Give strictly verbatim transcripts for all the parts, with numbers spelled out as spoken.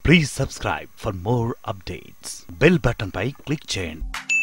Please subscribe for more updates. Bell button pi click చేయండి.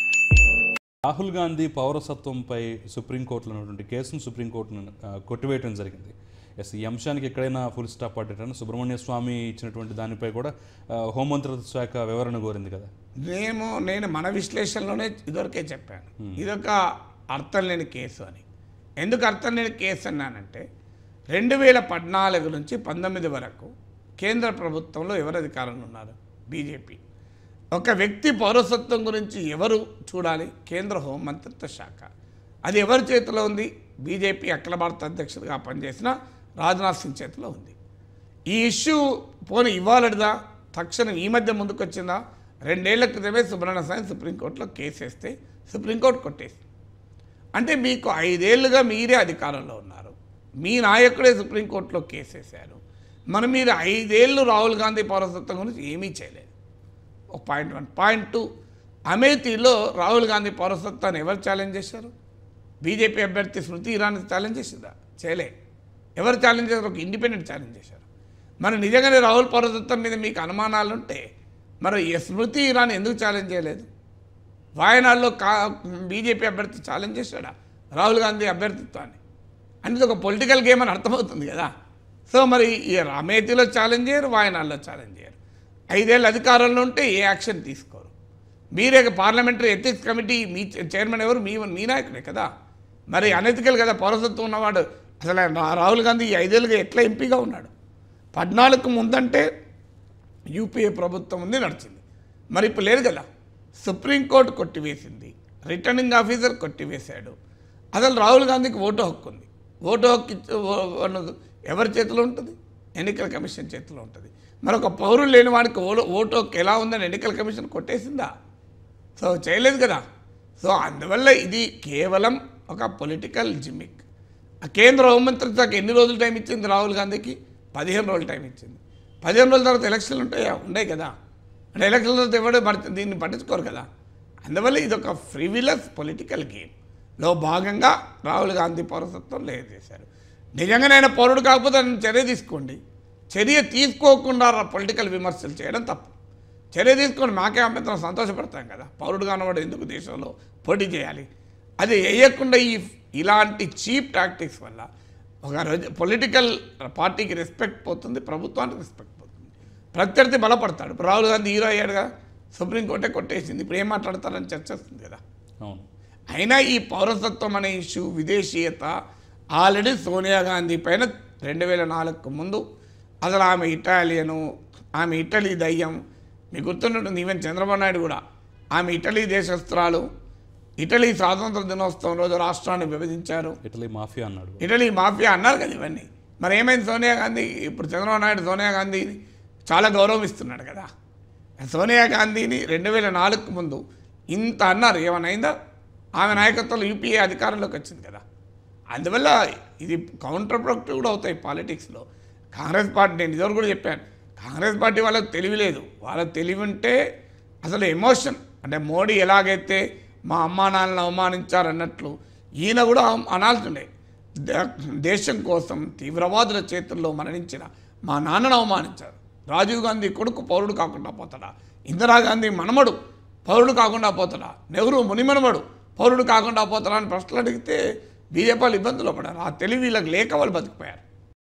రాహుల్ గాంధీ పౌరసత్వంపై సుప్రీంకోర్టులో ఉన్నటువంటి కేసును సుప్రీంకోర్టును కొట్టివేయడం జరిగింది. ఎస్ ఈ అంశానికి ఎక్కడైనా ఫుల్ స్టాప్ పడ్డటని సుబ్రహ్మణ్య స్వామి ఇచ్చినటువంటి దానిపై కూడా హోంమంత్రిత్వ శాఖ వివరణ కోరింది కదా. మేము నేను మన విశ్లేషణలోనే ఇదివరకే చెప్పాను, ఇదొక అర్థం లేని కేసు అని. ఎందుకు అర్థం లేని కేసు అన్నానంటే రెండు వేల పద్నాలుగు నుంచి పంతొమ్మిది వరకు కేంద్ర ప్రభుత్వంలో ఎవరు అధికారంలో ఉన్నారు? బీజేపీ. ఒక వ్యక్తి పౌరసత్వం గురించి ఎవరు చూడాలి? కేంద్ర హోంమంత్రిత్వ శాఖ. అది ఎవరి చేతిలో ఉంది? బీజేపీ అఖిల భారత అధ్యక్షుడిగా పనిచేసిన రాజ్నాథ్ సింగ్ చేతిలో ఉంది. ఈ ఇష్యూ పోనీ ఇవ్వాలదా తక్షణం ఈ మధ్య ముందుకు వచ్చిందా? రెండేళ్ల క్రితమే సుబ్రహ్మణ్య స్వామి సుప్రీంకోర్టులో కేసు వేస్తే సుప్రీంకోర్టు కొట్టేసి, అంటే మీకు ఐదేళ్లుగా మీరే అధికారంలో ఉన్నారు, మీ నాయకుడే సుప్రీంకోర్టులో కేసు వేశారు, మనం మీరు ఐదేళ్ళు రాహుల్ గాంధీ పౌరసత్వం గురించి ఏమీ చేయలేదు. ఒక పాయింట్ వన్ పాయింట్ టూ అమేథీలో రాహుల్ గాంధీ పౌరసత్వాన్ని ఎవరు ఛాలెంజ్ చేశారు? బీజేపీ అభ్యర్థి స్మృతి ఇరానీ ఛాలెంజ్ చేసిందా? చేయలే. ఎవరు ఛాలెంజ్ చేశారు? ఒక ఇండిపెండెంట్ ఛాలెంజ్ చేశారు. మరి నిజంగానే రాహుల్ పౌరసత్వం మీద మీకు అనుమానాలు ఉంటే మరి స్మృతి ఇరానీ ఎందుకు ఛాలెంజ్ చేయలేదు? వాయనాడులో కా బీజేపీ అభ్యర్థి ఛాలెంజ్ చేశాడా రాహుల్ గాంధీ అభ్యర్థిత్వాన్ని? అనేది ఒక పొలిటికల్ గేమ్ అని అర్థమవుతుంది కదా. సో మరి ఈ అమేథీలో ఛాలెంజ్ చేయరు, వాయనాడులో ఛాలెంజ్ చేయరు. ఐదేళ్ళు అధికారంలో ఉంటే ఏ యాక్షన్ తీసుకోరు. మీరే పార్లమెంటరీ ఎథిక్స్ కమిటీ మీ చైర్మన్ ఎవరు? మీ మీ నాయకుడే కదా. మరి అనెతికల్ కదా పౌరసత్వం ఉన్నవాడు. అసలు రాహుల్ గాంధీ ఈ ఐదేళ్ళుగా ఎట్లా ఎంపీగా ఉన్నాడు? పద్నాలుగు ముందంటే యూపీఏ ప్రభుత్వం ఉంది, నడిచింది. మరి ఇప్పుడు లేదు కదా. సుప్రీంకోర్టు కొట్టివేసింది, రిటర్నింగ్ ఆఫీసర్ కొట్టివేశాడు. అసలు రాహుల్ గాంధీకి ఓటు హక్కు ఉంది. ఓటు హక్కు ఎవరి చేతిలో ఉంటుంది? ఎన్నికల కమిషన్ చేతిలో ఉంటుంది. మరొక పౌరులు లేని వాడికి ఓ ఓటు హక్కు ఎలా ఉందని ఎన్నికల కమిషన్ కొట్టేసిందా? సో చేయలేదు కదా. సో అందువల్ల ఇది కేవలం ఒక పొలిటికల్ జిమ్మిక్. కేంద్ర హోంమంత్రిత్వ శాఖ ఎన్ని రోజులు టైం ఇచ్చింది రాహుల్ గాంధీకి? పదిహేను రోజులు టైం ఇచ్చింది. పదిహేను రోజుల తర్వాత ఎలక్షన్లు ఉంటాయా? ఉన్నాయి కదా. అంటే ఎలక్షన్ల తర్వాత ఎవరు దీన్ని పట్టించుకోరు కదా. అందువల్ల ఇది ఒక ఫ్రివిలస్ పొలిటికల్ గేమ్లో భాగంగా రాహుల్ గాంధీ పౌరసత్వం లేదు చేశారు. నిజంగానే ఆయన పౌరుడు కాకపోతే ఆయన చర్య తీసుకోండి. చర్య తీసుకోకుండా పొలిటికల్ విమర్శలు చేయడం తప్పు. చర్య తీసుకొని మాకే అభ్యంతరం, సంతోషపడతాం కదా. పౌరుడు కానివాడు ఎందుకు దేశంలో పోటీ చేయాలి? అది వేయకుండా ఈ ఇలాంటి చీప్ టాక్టిక్స్ వల్ల ఒక పొలిటికల్ పార్టీకి రెస్పెక్ట్ పోతుంది, ప్రభుత్వానికి రెస్పెక్ట్ పోతుంది, ప్రత్యర్థి బలపడతాడు. ఇప్పుడు రాహుల్ గాంధీ హీరో అయ్యాడు కదా, సుప్రీంకోర్టే కొట్టేసింది. ఇప్పుడు ఏం మాట్లాడతారని చర్చ వస్తుంది కదా. అయినా ఈ పౌరసత్వం అనే ఇష్యూ, విదేశీయత ఆల్రెడీ సోనియా గాంధీ పైన రెండు వేల నాలుగుకు ముందు అసలు ఆమె ఇటాలియను, ఆమె ఇటలీ దయ్యం, మీకు గుర్తుంటుంది. ఈవెన్ చంద్రబాబు నాయుడు కూడా ఆమె ఇటలీ దేశస్త్రాలు. ఇటలీ స్వాతంత్ర దినోత్సవం రోజు రాష్ట్రాన్ని విభజించారు, ఇటలీ మాఫియా అన్నాడు. ఇటలీ మాఫియా అన్నారు కదా ఇవన్నీ. మరి ఏమైంది సోనియా గాంధీ? ఇప్పుడు చంద్రబాబు నాయుడు సోనియా గాంధీని చాలా గౌరవిస్తున్నాడు కదా. సోనియా గాంధీని రెండు వేల నాలుగుకు ముందు ఇంత అన్నారు, ఏమనైందా? ఆమె నాయకత్వంలో యూపీఏ అధికారంలోకి వచ్చింది కదా. అందువల్ల ఇది కౌంటర్ ప్రొడక్టివ్ కూడా అవుతాయి పాలిటిక్స్లో. కాంగ్రెస్ పార్టీ, నేను ఇదివరకు కూడా చెప్పాను, కాంగ్రెస్ పార్టీ వాళ్ళకి తెలివి లేదు. వాళ్ళకి తెలివి ఉంటే అసలు ఎమోషన్, అంటే మోడీ ఎలాగైతే మా అమ్మా నాన్నలను అవమానించారన్నట్లు ఈయన కూడా అనాల్సిండే. దేశం కోసం తీవ్రవాదుల చేతుల్లో మరణించిన మా నాన్నను అవమానించారు. రాజీవ్ గాంధీ కొడుకు పౌరుడు కాకుండా పోతాడా? ఇందిరాగాంధీ మనమడు పౌరుడు కాకుండా పోతాడా? నెహ్రూ మునిమనమడు పౌరుడు కాకుండా పోతాడా అని ప్రశ్నలు అడిగితే బీజేపీ వాళ్ళు ఇబ్బందులు పడారు. ఆ తెలివి వీళ్ళకి లేక వాళ్ళు బతికిపోయారు.